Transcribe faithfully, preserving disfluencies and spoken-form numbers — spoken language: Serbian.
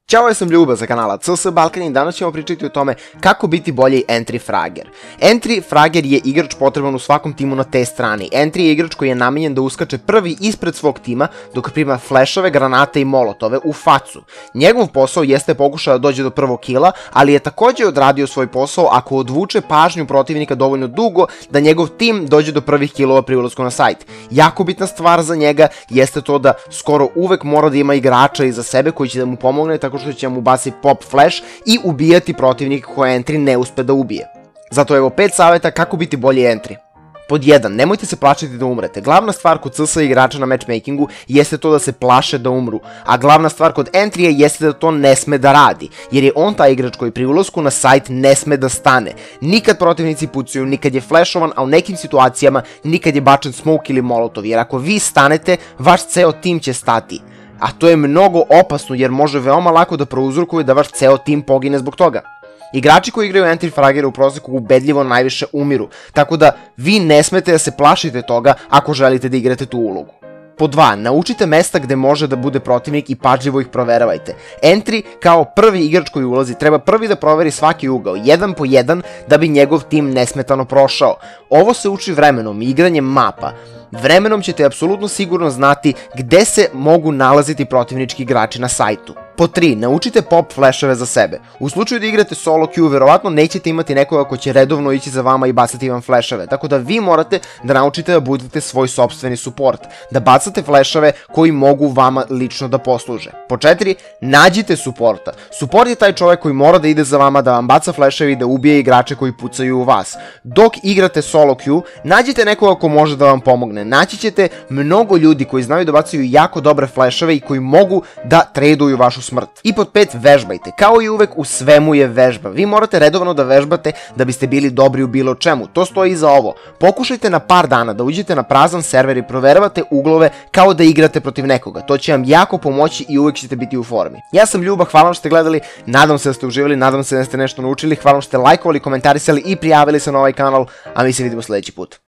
Ćao, ja sam Ljuba za kanala C S Balkan i danas ćemo pričati o tome kako biti bolji entry frager. Entry frager je igrač potreban u svakom timu na te strani. Entry je igrač koji je namenjen da uskače prvi ispred svog tima dok prima flešove, granate i molotove u facu. Njegov posao jeste pokušao da dođe do prvog kila, ali je također odradio svoj posao ako odvuče pažnju protivnika dovoljno dugo da njegov tim dođe do prvih kilova pri ulasku na sajt. Jako bitna stvar za njega jeste to da skoro uvek mora da ima igrača iza sebe koji će da mu pomogne tako što će mu baciti pop flash i ubijati protivnika koje entry ne uspe da ubije. Zato evo pet savjeta kako biti bolji entry. Pod jedan. Nemojte se plašiti da umrete. Glavna stvar kod C S igrača na matchmakingu jeste to da se plaše da umru, a glavna stvar kod entrija jeste da to ne sme da radi, jer je on taj igrač koji pri ulasku na sajt ne sme da stane. Nikad protivnici pucaju, nikad je flashovan, a u nekim situacijama nikad je bačen smoke ili molotov, jer ako vi stanete, vaš ceo tim će stati. A to je mnogo opasno jer može veoma lako da prouzrokuje da vaš ceo tim pogine zbog toga. Igrači koji igraju entry fragere u proseku ubedljivo najviše umiru, tako da vi ne smete da se plašite toga ako želite da igrate tu ulogu. Pod dva. Naučite mesta gde može da bude protivnik i pažljivo ih proveravajte. Entry, kao prvi igrač koji ulazi, treba prvi da proveri svaki ugao, jedan po jedan, da bi njegov tim nesmetano prošao. Ovo se uči vremenom i igranjem mapa. Vremenom ćete apsolutno sigurno znati gde se mogu nalaziti protivnički igrači na sajtu. Pod tri. Naučite pop flashove za sebe. U slučaju da igrate solo queue, verovatno nećete imati nekoga ko će redovno ići za vama i bacati vam flashove, tako da vi morate da naučite da budete svoj sopstveni support, da bacate flashove koji mogu vama lično da posluže. Pod četiri. Nađite supporta. Support je taj čovjek koji mora da ide za vama, da vam baca flashove i da ubije igrače koji pucaju u vas. Dok igrate solo queue, nađite nekoga ko može da vam pomogne. Naći ćete mnogo ljudi koji znaju da bacaju jako dobre flashove i koji mogu da traduju vašu smrt. I pod pet. Vežbajte. Kao i uvek, u svemu je vežba. Vi morate redovno da vežbate da biste bili dobri u bilo čemu. To stoji i za ovo. Pokušajte na par dana da uđete na prazan server i proveravate uglove kao da igrate protiv nekoga. To će vam jako pomoći i uvek ćete biti u formi. Ja sam Ljuba, hvala vam što ste gledali, nadam se da ste uživali, nadam se da ste nešto naučili, hvala vam što ste lajkovali, komentarisali i prijavili se na ovaj kanal, a mi se vidimo sljedeći put.